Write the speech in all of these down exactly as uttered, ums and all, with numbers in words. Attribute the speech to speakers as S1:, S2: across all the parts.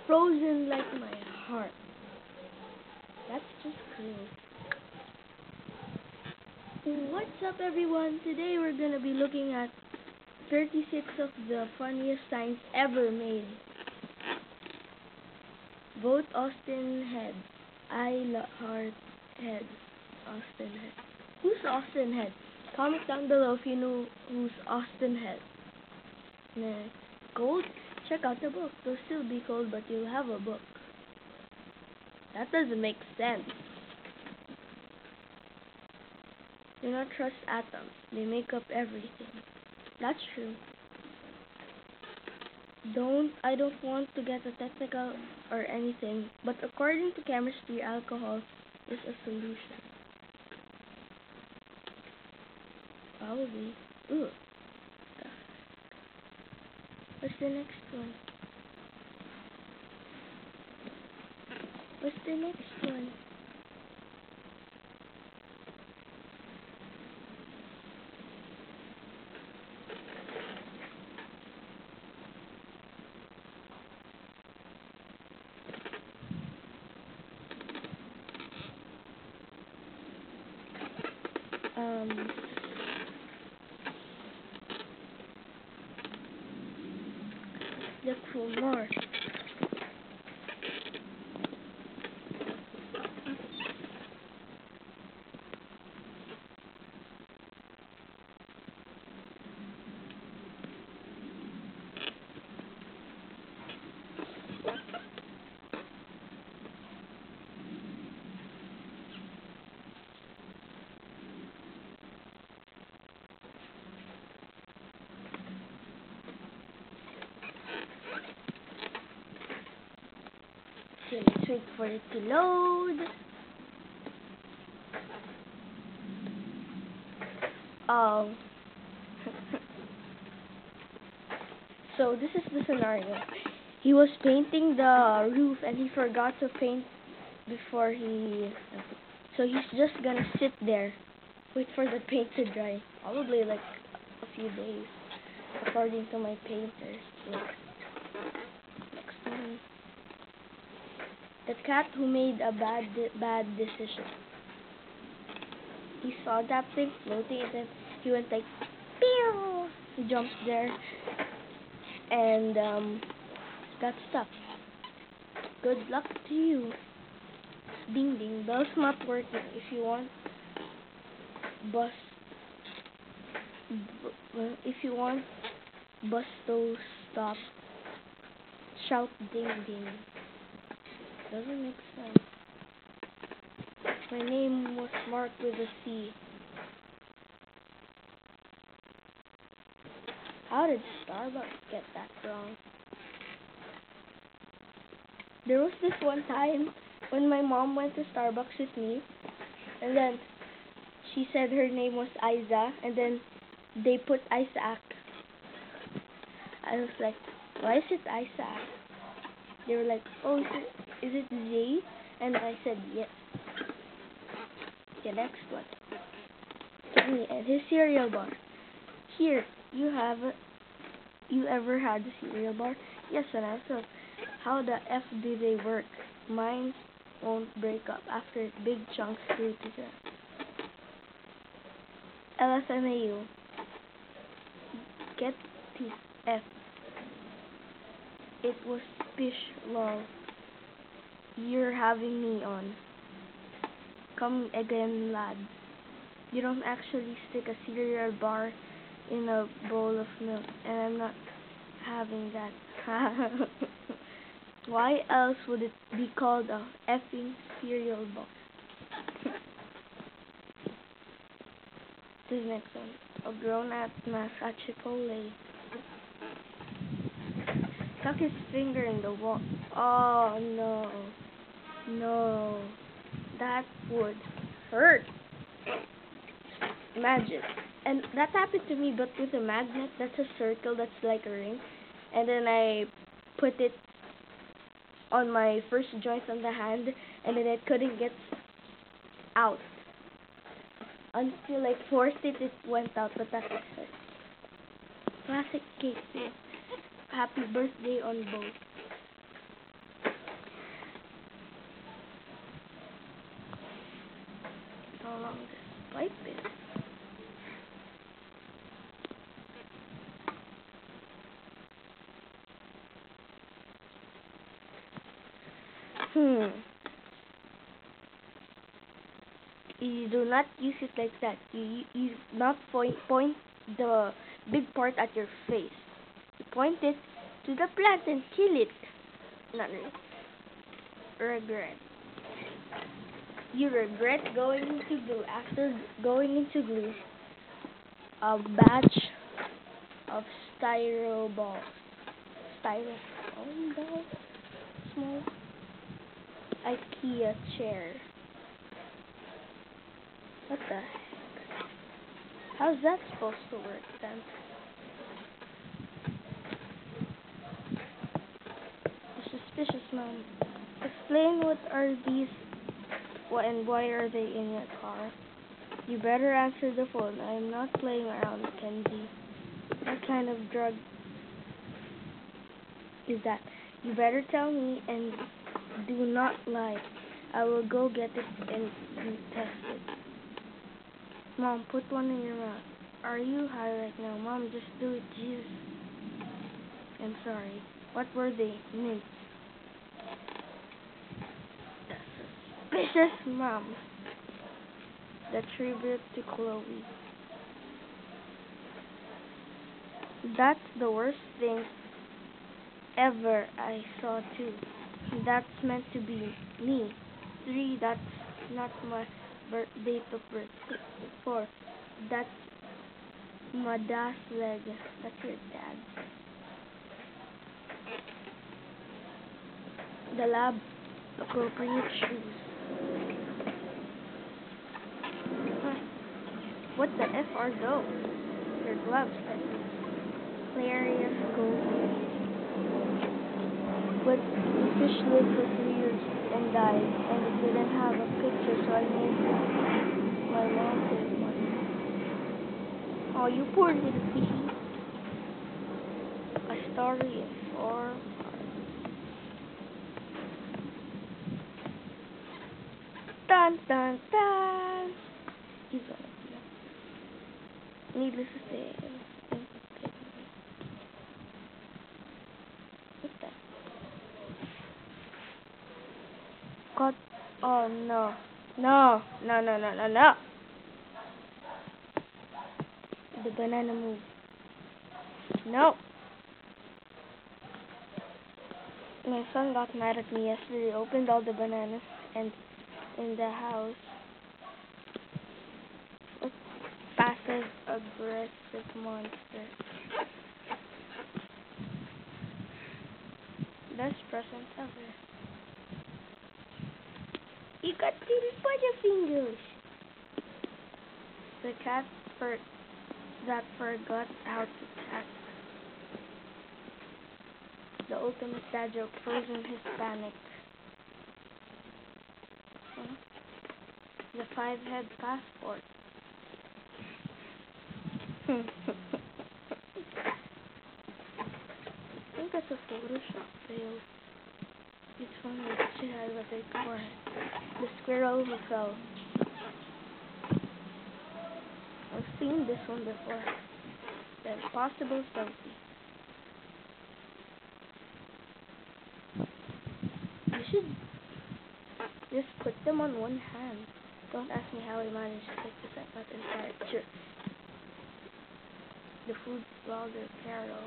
S1: frozen like my heart. That's just cruel. What's up, everyone? Today we're gonna be looking at thirty-six of the funniest signs ever made. Vote Austin Head. I love heart head. Austin Head. Who's Austin Head? Comment down below if you know who's Austin Head. Nah. Cold? Check out the book. They'll still be cold, but you'll have a book. That doesn't make sense. Do not trust atoms. They make up everything. That's true. Don't I don't want to get a technical or anything, but according to chemistry, alcohol is a solution. Probably. Ooh. What's the next one? What's the next one? Um, look for more. Okay, let's wait for it to load. Oh. So this is the scenario. He was painting the roof and he forgot to paint before he... So he's just gonna sit there, wait for the paint to dry. Probably like a few days, according to my painters. Look. Next one. The cat who made a bad de bad decision. He saw that thing floating and then he went like, pew! He jumped there and um, got stuck. Good luck to you. Ding ding, bell's not working. If you want, bus. B if you want, bus to stop. Shout ding ding. Doesn't make sense. My name was marked with a C. How did Starbucks get that wrong? There was this one time when my mom went to Starbucks with me, and then she said her name was Isa, and then they put Isaac. I was like, why is it Isaac? They were like, oh, is it, is it J? And I said, yes. Okay, next one. Me and his cereal bar. Here, you have a, you ever had a cereal bar? Yes, and I said, how the F do they work? Mine won't break up after big chunks through to the L S M A U. Get this F. It was fish lol. You're having me on. Come again, lad. You don't actually stick a cereal bar in a bowl of milk, and I'm not having that. Why else would it be called a effing cereal bar? This next one. A grown-up mask at Chipotle. Stuck his finger in the wall. Oh no. No. That would hurt. Imagine. And that happened to me, but with a magnet. That's a circle that's like a ring. And then I put it on my first joint on the hand, and then it couldn't get out. Until I forced it, it went out, but that's it. Classic cake. Happy birthday on both. Hmm. You do not use it like that. You you not point point the big part at your face. You point it to the plant and kill it. Not really. Regret. You regret going into glue after going into glue a batch of styro balls. Styrofoam balls? Small IKEA chair. What the heck? How's that supposed to work then? Suspicious, mom. Explain what are these what and why are they in your car? You better answer the phone. I am not playing around, Kenzie. What kind of drug is that? You better tell me and do not lie. I will go get it and test it. Mom, put one in your mouth. Are you high right now? Mom, just do it, Jesus. I'm sorry. What were they? Mint. Suspicious, Mom. The tribute to Chloe. That's the worst thing ever I saw too. That's meant to be me. Three, that's not my birth date of birth. Four, that's my dad's leg. That's your dad. The lab appropriate shoes. Huh. What the F are those? Your gloves. Hilarious gold. But the fish lived for three years and died, and it didn't have a picture, so I made my mom save money. Oh, you poor little fishy. A story in four parts. Dun dun dun! He's one of them. Needless to say, what the? God, oh no, no, no, no, no, no, no. The banana moved. No. My son got mad at me yesterday. Opened all the bananas and in the house. A passive aggressive monster. Best present ever. You got little butterfingers. The cat for that forgot how to act. The ultimate dad joke, frozen Hispanic. Huh? The five-head passport. I think that's a Photoshop fail. It's funny that she had a big forehead. The squirrel who fell. I've seen this one before. The impossible selfie. You should just put them on one hand. Don't ask me how I managed to take the set that entire picture. The food blogger Carol.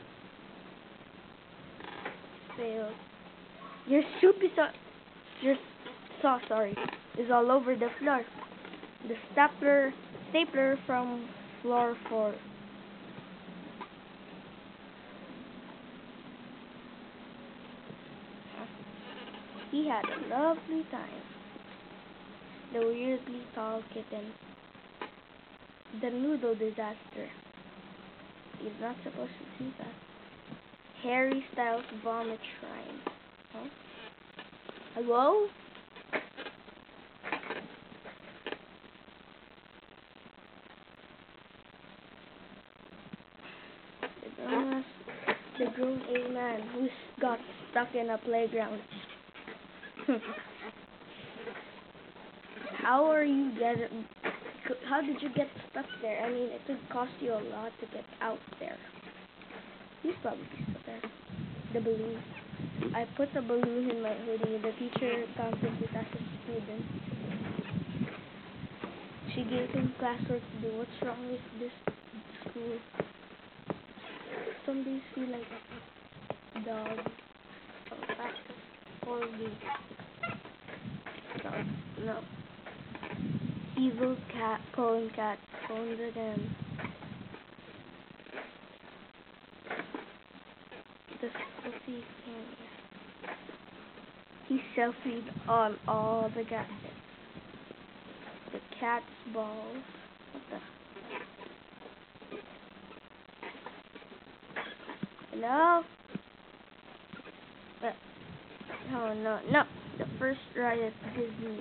S1: Failed. Your soup is all, your sauce, sorry, is all over the floor. The stapler, stapler from floor four. He had a lovely time. The weirdly tall kitten. The noodle disaster. He's not supposed to see that. Harry Styles vomit shrine. Huh? Hello? The grown, the grown A man who got stuck in a playground. How are you getting? How did you get stuck there? I mean, it could cost you a lot to get out there. He's probably still there. The balloon. I put a balloon in my hoodie. The teacher counted it as a student. She gave him classwork to do. What's wrong with this school? Some days feel like a dog. A cat. Corgi. No, no. Evil cat. Cone cat. Cones again. The Scruffy King. He selfied on all the gadgets. The cat's balls. What the? Hello? Uh, oh no, no. The first ride at Disney.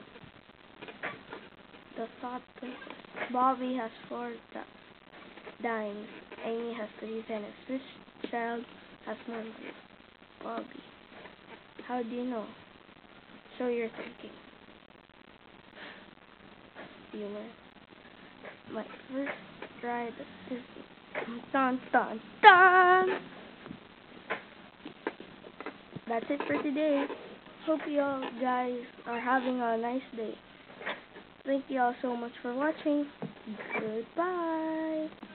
S1: The Thought Princess. Bobby has four dimes. Amy has three pennies. Which child has more money? Bobby. How do you know? So you're thinking. Humor. My first ride at Disney. Dun dun dun! That's it for today. Hope you all guys are having a nice day. Thank you all so much for watching. Goodbye.